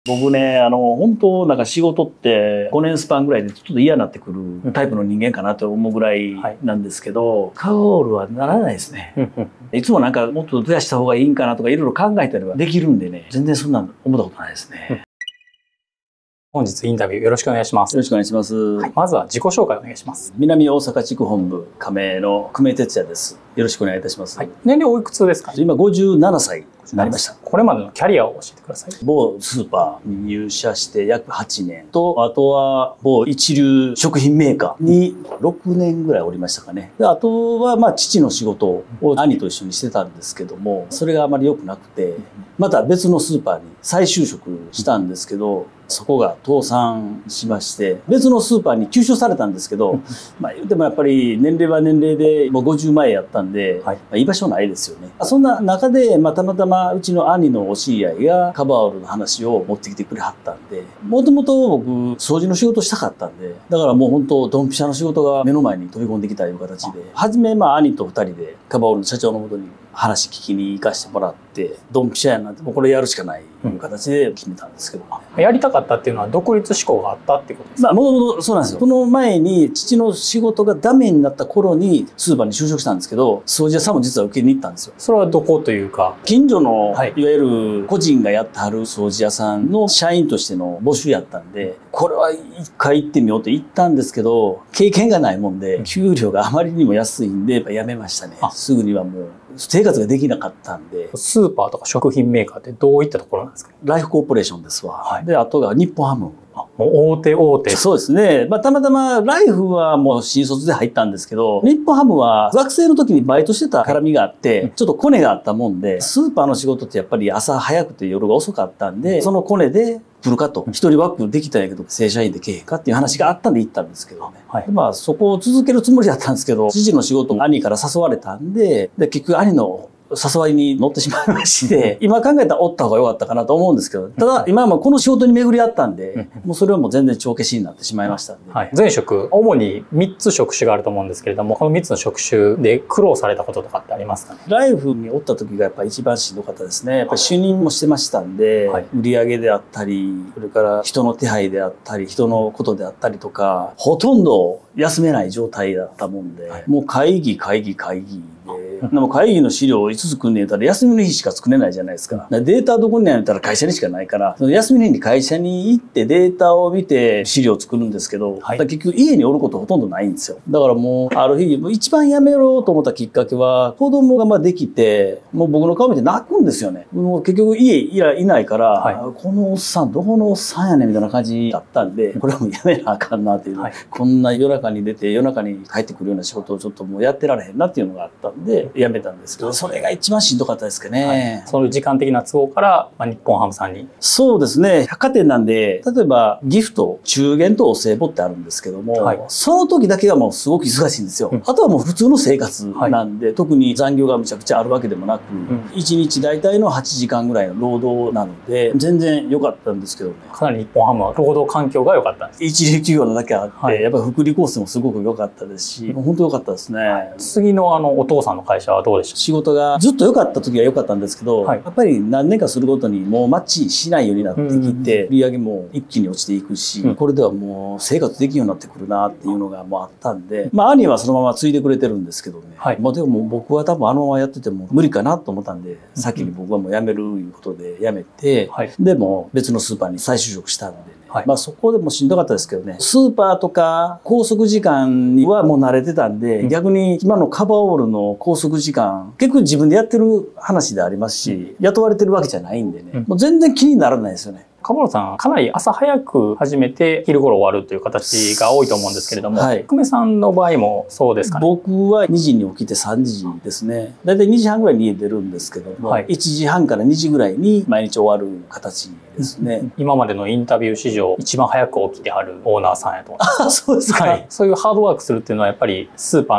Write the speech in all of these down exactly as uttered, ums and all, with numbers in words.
僕ね、あの、本当なんか仕事ってごねんスパンぐらいでちょっと嫌になってくるタイプの人間かなと思うぐらいなんですけど、カオールはならないですね。いつもなんかもっと増やした方がいいんかなとかいろいろ考えたりはできるんでね、全然そんな思ったことないですね。 本日インタビューよろしくお願いします。 よろしくお願いします。 はい、まずは自己紹介お願いします。 南大阪地区本部加盟の久米哲也です。よろしくお願いいたします。 はい、年齢おいくつですか？ 今ごじゅうななさいになりました。 これまでのキャリアを教えてください。 某スーパーに入社して約はちねんと、あとは某一流食品メーカーにろくねんぐらいおりましたかね。であとはまあ父の仕事を兄と一緒にしてたんですけども、それがあまり良くなくて、また別のスーパーに再就職したんですけど、そこが倒産しまして、別のスーパーに吸収されたんですけど、まあ言ってもやっぱり年齢は年齢でもうごじゅうまえやったんで、はい、まあ居場所ないですよね。そんな中で、まあたまたまうちの兄のお知り合いがカバーオールの話を持ってきてくれはったんで、もともと僕掃除の仕事したかったんで、だからもう本当ドンピシャの仕事が目の前に飛び込んできたという形で、初めまあ兄と二人でカバーオールの社長のもとに話聞きに行かせてもらって、ドンピシャやなって、もうこれやるしかないという形で決めたんですけど、 うん、やりたかったっていうのは独立志向があったってことですか？ まあ、もともとそうなんですよ。その前に父の仕事がダメになった頃にスーパーに就職したんですけど、掃除屋さんも実は受けに行ったんですよ。 それはどこというか、 近所の、 はい、 いわゆる個人がやってはる掃除屋さんの社員としての募集やったんで、これは一回行ってみようって言ったんですけど、経験がないもんで、給料があまりにも安いんで、やっぱ辞めましたね。すぐにはもう生活ができなかったんで。 スーパーとか食品メーカーってどういったところなんですか？ ライフコーポレーションですわ。はい、で、あとが日本ハム。 あ、もう大手大手。 そうですね。まあ、たまたまライフはもう新卒で入ったんですけど、日本ハムは学生の時にバイトしてた絡みがあって、ちょっとコネがあったもんで、スーパーの仕事ってやっぱり朝早くて夜が遅かったんで、そのコネで来るかと、一人枠できたんやけど、正社員でけえへんかっていう話があったんで行ったんですけどね。はい、まあ、そこを続けるつもりだったんですけど、父の仕事も兄から誘われたんで、で結局兄の誘いに乗ってしまいまして、今考えたらおった方が良かったかなと思うんですけど、ただ今はもうこの仕事に巡り合ったんで、もうそれはもう全然帳消しになってしまいましたんで。 はい、前職、主にみっつ職種があると思うんですけれども、このみっつの職種で苦労されたこととかってありますかね？ ライフにおった時がやっぱり一番しんどかったですね。やっぱり主任もしてましたんで、はい、売り上げであったり、それから人の手配であったり、人のことであったりとか、ほとんど休めない状態だったもんで、はい、もう会議会議会議で、でも会議の資料をいつつくんねん言ったら休みの日しか作れないじゃないですか。データどこにあるんやったら会社にしかないから、その休みの日に会社に行ってデータを見て資料を作るんですけど、はい、結局家におることほとんどないんですよ。だからもうある日、一番やめろうと思ったきっかけは、子供がまあできて、もう僕の顔見て泣くんですよね。もう結局家いないから、はい、このおっさんどこのおっさんやねんみたいな感じだったんで、これはもうやめなあかんなっていう、はい、こんな夜中に出て夜中に帰ってくるような仕事をちょっともうやってられへんなっていうのがあったんで、やめたんですけど、それが一番しんどかったですかね。 はい、そういう時間的な都合から、まあ、日本ハムさんに。 そうですね。百貨店なんで、例えばギフト、中元とお歳暮ってあるんですけども、はい、その時だけがもうすごく忙しいんですよ。うん、あとはもう普通の生活なんで、はい、特に残業がむちゃくちゃあるわけでもなく、うん、いちにち大体のはちじかんぐらいの労働なので、全然良かったんですけどね。 かなり日本ハムは労働環境が良かったんです。 一流企業のだけあって、はい、やっぱり福利コースもすごく良かったですし、本当良かったですね。はい、 次のあのお父さんの会社はどうでした？ 仕事がずっと良かった時は良かったんですけど、はい、やっぱり何年かするごとにもうマッチしないようになってきて、売り上げも一気に落ちていくし、うん、これではもう生活できるようになってくるなっていうのがもうあったんで、まあ兄はそのまま継いでくれてるんですけどね。はい、まあでも僕は多分あのままやってても無理かなと思ったんで、先に僕はもう辞めるいうことで辞めて、はい、でも別のスーパーに再就職したんでね。はい、まあそこでもしんどかったですけどね。スーパーとか拘束時間にはもう慣れてたんで、うん、逆に今のカバーオールの拘束時間、結局自分でやってる話でありますし、うん、雇われてるわけじゃないんでね、うん、もう全然気にならないですよね。 カバーオールさん、かなり朝早く始めて昼頃終わるという形が多いと思うんですけれども、はい、久米さんの場合もそうですかね？僕はにじに起きてさんじですね。だいたいにじはんぐらいに家出るんですけども、はい、いちじはんからにじぐらいに毎日終わる形ですね。 今までのインタビュー史上一番早く起きてはるオーナーさんやと思います。 あ、そうですか。 はい。そういうハードワークするっていうのはやっぱりスーパーの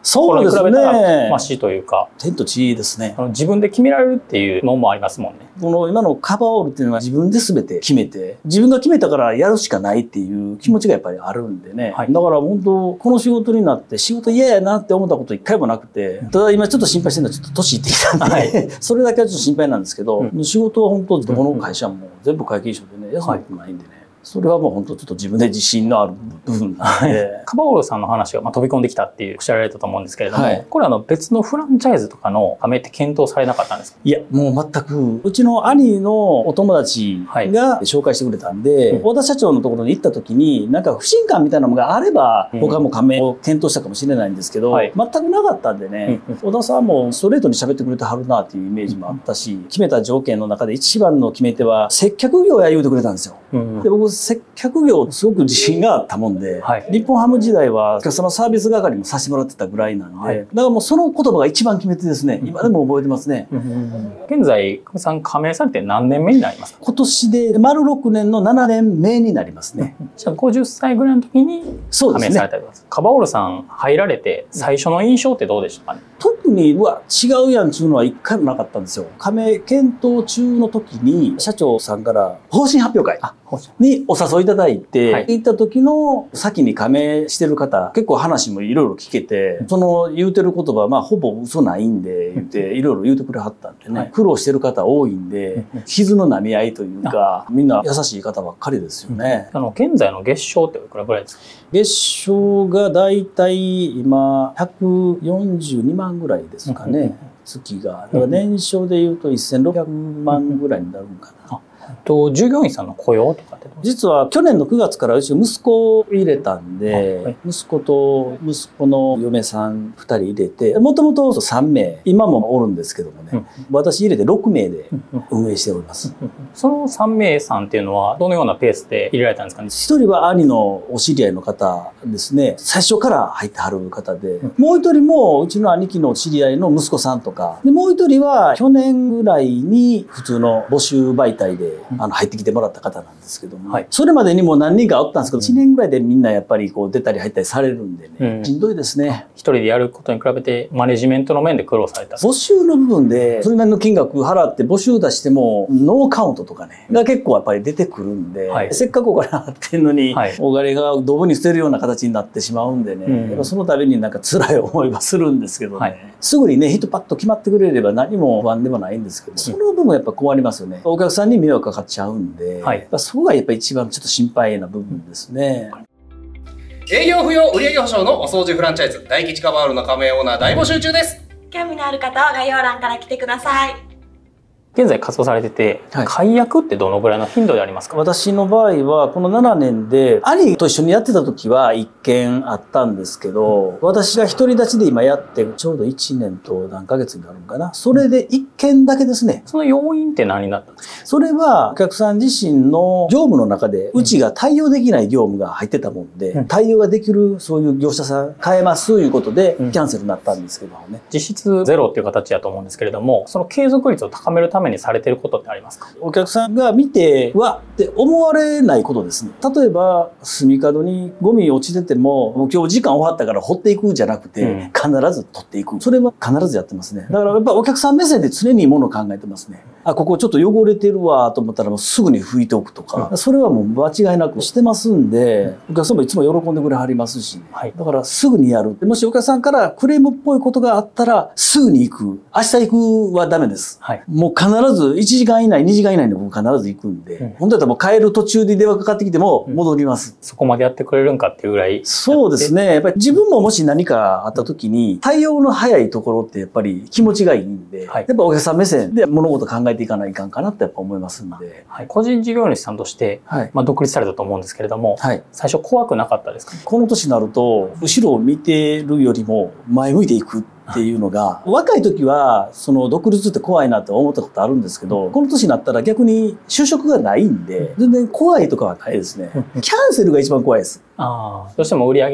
そうですね。 これに比べたらマシというか。 天と地ですね。 あの自分で決められるっていうのもありますもんね。 この今のカバーオールっていうのは自分で全て決めて、自分が決めたからやるしかないっていう気持ちがやっぱりあるんでね。はい、だから本当、この仕事になって仕事嫌やなって思ったこと一回もなくて、ただ今ちょっと心配してるのはちょっと年いってきたんで、はい、それだけはちょっと心配なんですけど、うん、仕事は本当どこの会社も全部皆勤賞でね、休むことないんでね。はい、それはもう本当ちょっと自分で自信のある部分なんで。 カバーオールさんの話がまあ飛び込んできたっていうおっしゃられたと思うんですけれども、はい、これはあの別のフランチャイズとかの加盟って検討されなかったんですか？ いや、もう全く。うちの兄のお友達が紹介してくれたんで、はい、小田社長のところに行った時に、なんか不信感みたいなのがあれば、僕はもう加盟を検討したかもしれないんですけど、はい、全くなかったんでね、うん、小田さんもストレートに喋ってくれてはるなっていうイメージもあったし、決めた条件の中で一番の決め手は、接客業や言うてくれたんですよ。うん、で僕、接客業すごく自信があったもんで、はい、日本ハム時代はお客様サービス係もさせてもらってたぐらいなんで、はい、だからもうその言葉が一番決め手ですね。今でも覚えてますね。 現在、久米さん加盟されて何年目になりますか？ 今年で丸ろくねんのななねんめになりますね。 じゃあごじゅっさいぐらいの時に加盟されたりとか、ね、カバーオールさん入られて最初の印象ってどうでしたかね？ 特に、うわ、違うやんちゅうのは一回もなかったんですよ。加盟検討中の時に、社長さんから方針発表会にお誘いいただいて、はい、行った時の先に加盟してる方、結構話もいろいろ聞けて、その言うてる言葉、まあほぼ嘘ないんで、言って、いろいろ言うてくれはったんでね、はい、苦労してる方多いんで、傷の舐め合いというか、みんな優しい方ばっかりですよね。 あの、現在の月賞っていくらぐらいですか？ 月賞がだいたい今、ひゃくよんじゅうにまんぐらいですかね、月が。だから年商でいうとせんろっぴゃくまんぐらいになるんかな。 と従業員さんの雇用とかって実は去年のくがつからうち息子を入れたんで、はい、息子と息子の嫁さんふたり入れて、もともとさんめい今もおるんですけどもね、うん、私入れてろくめいで運営しております。 そのさんめいさんっていうのはどのようなペースで入れられたんですかね？ ひとりは兄のお知り合いの方ですね、最初から入ってはる方で、うん、もう一人もうちの兄貴の知り合いの息子さんとかで、もう一人は去年ぐらいに普通の募集媒体であの入ってきてもらった方なんですけども、はい、それまでにも何人かおったんですけど、いちねんぐらいでみんなやっぱりこう出たり入ったりされるんでね、うん、しんどいですね。 一人でやることに比べてマネジメントの面で苦労された。 募集の部分でそれなりの金額払って募集出してもノーカウントとかねが結構やっぱり出てくるんで、はい、せっかくお金払ってんのに、はい、お金がドブに捨てるような形になってしまうんでね、うん、やっぱその度になんか辛い思いはするんですけどね、はい、すぐにね人パッと決まってくれれば何も不安でもないんですけど、その部分やっぱ困りますよね。お客さんに迷惑かかっちゃうんで、はい、そこがやっぱり一番ちょっと心配な部分ですね。 営業不要売上保証のお掃除フランチャイズ大吉カバールの加盟オーナー大募集中です。 興味のある方は概要欄から来てください。 現在活動されてて、はい、解約ってどのぐらいの頻度でありますか？ 私の場合はこのななねんで兄と一緒にやってた時はいっけんあったんですけど、私が独り立ちで今やってちょうどいちねんと何ヶ月になるのかな、それでいっけんだけですね。 その要因って何になったんですか？ それはお客さん自身の業務の中でうちが対応できない業務が入ってたもんで、うん、対応ができるそういう業者さん変えますということでキャンセルになったんですけどもね、 実質ゼロっていう形だと思うんですけれども、その継続率を高めるためにされてることってありますか？ お客さんが見てわって思われないことですね。例えば隅角にゴミ落ちててももう今日時間終わったから掘っていくじゃなくて、うん、必ず取っていく、それは必ずやってますね。だからやっぱお客さん目線で常にものを考えてますね。あ、ここちょっと汚れてるわと思ったらもうすぐに拭いておくとか、うん、それはもう間違いなくしてますんで、お客さんもいつも喜んでくれはりますし、はい、だからすぐにやる。もしお客さんからクレームっぽいことがあったらすぐに行く。明日行くはダメです。はい、もう必ずいちじかん以内にじかん以内に僕必ず行くんで、うん、本当だったらもう帰る途中で電話かかってきても戻ります、 うん、そこまでやってくれるんかっていうぐらい。 そうですね。やっぱり自分ももし何かあった時に対応の早いところってやっぱり気持ちがいいんで、はい、やっぱお客さん目線で物事考えていかないかんかなってやっぱ思いますんで、 はい、個人事業主さんとして、はい、まあ独立されたと思うんですけれども、はい、最初怖くなかったですかね？ この年になると後ろを見てるよりも前向いていくっていうのが、若い時はその独立って怖いなって思ったことあるんですけど、この年になったら逆に就職がないんで全然怖いとかはないですね。キャンセルが一番怖いです。 ああ、どうしても売り上げ減って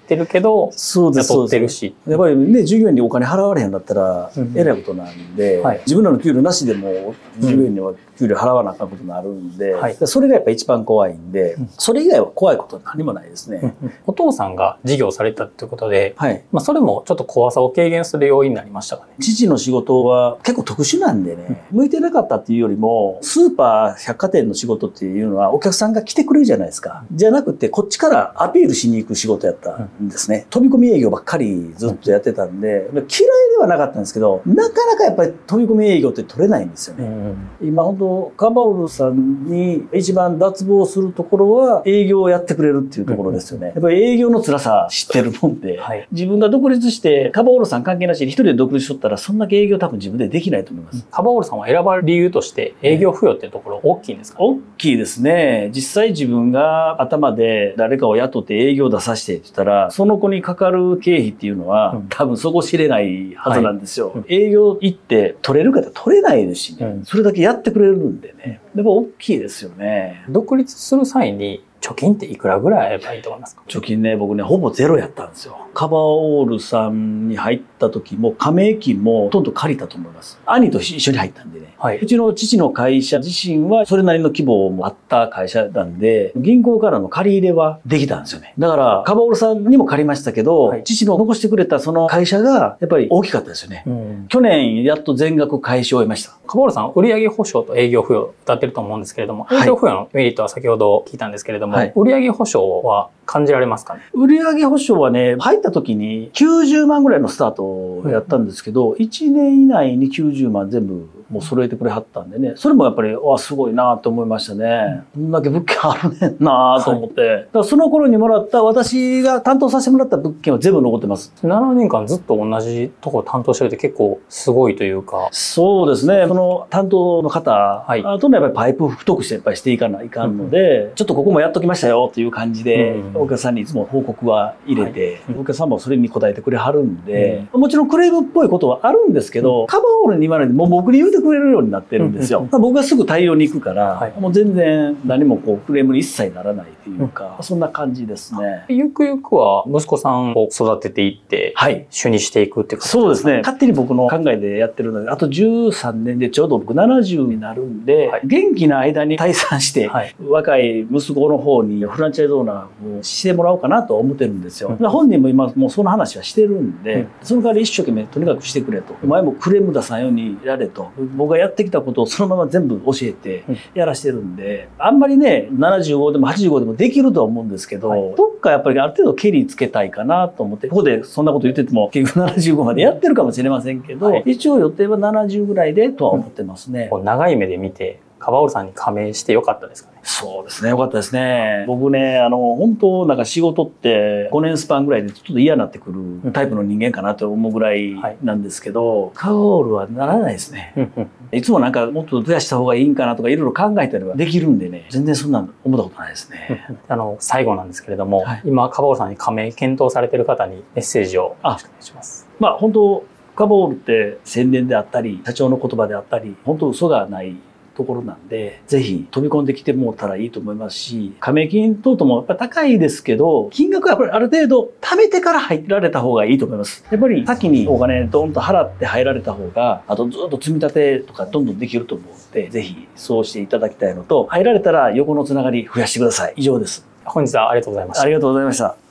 ってるけど、 そうです、 雇ってるし。 やっぱりね、従業員にお金払われへんだったら、えらいことなんで、はい、自分らの給料なしでも、従業員には給料払わなあかんことになるんで、はい、それがやっぱ一番怖いんで、それ以外は怖いことは何もないですね。 お父さんが事業されたっていうことで、はい、まあそれもちょっと怖さを軽減する要因になりましたかね。 父の仕事は結構特殊なんでね、向いてなかったっていうよりも、スーパー百貨店の仕事っていうのはお客さんが来てくれるじゃないですか。じゃなくて、こっちからアピールしに行く仕事やったんですね。飛び込み営業ばっかりずっとやってたんで、嫌いではなかったんですけど、なかなかやっぱり飛び込み営業って取れないんですよね。うん、今本当カバオルさんに一番脱帽するところは営業をやってくれるっていうところですよね。やっぱり営業の辛さ知ってるもんで、はい、自分が独立してカバオルさん関係なしに一人で独立しとったらそんだけ営業多分自分でできないと思います。 カバオルさんは選ばれる理由として営業付与っていうところ大きいんですか？ 大きいですね。実際自分が頭で誰かを雇って営業出させてって言ったら、その子にかかる経費っていうのは、うん、多分そこ知れないはずなんですよ。はい、営業行って取れる方取れないですしね、うん、それだけやってくれるんでね。やっぱ大きいですよね。 独立する際に貯金っていくらぐらいあればいいと思いますか？ 貯金ね、僕ね、ほぼゼロやったんですよ。カバオールさんに入った時も、加盟金もほとんど借りたと思います。兄と一緒に入ったんでね。はい、うちの父の会社自身はそれなりの規模もあった会社なんで、銀行からの借り入れはできたんですよね。だから、カバオールさんにも借りましたけど、はい、父の残してくれたその会社がやっぱり大きかったですよね。うん、去年やっと全額返し終えました。 カバオールさん、売上保証と営業付与歌ってると思うんですけれども、営業付与のメリットは先ほど聞いたんですけれども、はい、売上保証は感じられますかね？ 売上保証はね、入った時にきゅうじゅうまんぐらいのスタートをやったんですけど、いちねん以内にきゅうじゅうまん全部もう揃えてくれはったんでね、それもやっぱり、わ、すごいなと思いましたね。こんだけ物件あるねんなと思って。はい、だからその頃にもらった、私が担当させてもらった物件は全部残ってます。 ななねんかんずっと同じところ担当してるって結構すごいというか。 そうですね。その担当の方、はい、あとね、やっぱりパイプ太くしてやっぱりしていかないかんので、うん、ちょっとここもやっときましたよっていう感じで、うん、お客さんにいつも報告は入れて、はい、お客さんもそれに応えてくれはるんで、うん、もちろんクレームっぽいことはあるんですけど、うん、カバオールに言わないでもう僕に言うてくれるようになってるんですよ。うん、僕がすぐ対応に行くから、はい、もう全然何もこうクレームに一切ならないというか、うん、そんな感じですね。 ゆくゆくは息子さんを育てていって、はい、主にしていくっていうか。 そうですね。勝手に僕の考えでやってるので、あとじゅうさんねんでちょうど僕ななじゅうになるんで、はい、元気な間に退散して、はい、若い息子の方にフランチャイズオーナーをしてもらおうかなと思ってるんですよ。うん、本人も今もうその話はしてるんで、うん、その代わり一生懸命とにかくしてくれと。お前もクレーム出さんようにやれと。僕がやってきたことをそのまま全部教えてやらしてるんで、あんまりね、ななじゅうごでもはちじゅうごでもできるとは思うんですけど、はい、どっかやっぱりある程度ケリつけたいかなと思って、ここでそんなこと言ってても結局ななじゅうごまでやってるかもしれませんけど、はい、一応予定はななじゅうぐらいでとは思ってますね。 うん、長い目で見て、カバオールさんに加盟してよかったですかね？ そうですね。よかったですね。僕ね、あの、本当なんか仕事ってごねんスパンぐらいでちょっと嫌になってくるタイプの人間かなと思うぐらいなんですけど、はい、カバオールはならないですね。いつもなんかもっと増やした方がいいんかなとかいろいろ考えたりはできるんでね、全然そんな思ったことないですね。 あの、最後なんですけれども、はい、今カバオールさんに加盟検討されている方にメッセージをよろしくお願いします。 まあ本当、カバオールって宣伝であったり、社長の言葉であったり、本当嘘がないところなんで、ぜひ飛び込んできてもらったらいいと思いますし、加盟金等々もやっぱ高いですけど、金額はやっぱりある程度貯めてから入られた方がいいと思います。やっぱり先にお金ドンと払って入られた方が、あとずっと積み立てとかどんどんできると思うので、ぜひそうしていただきたいのと、入られたら横のつながり増やしてください。以上です。 本日はありがとうございました。 ありがとうございました。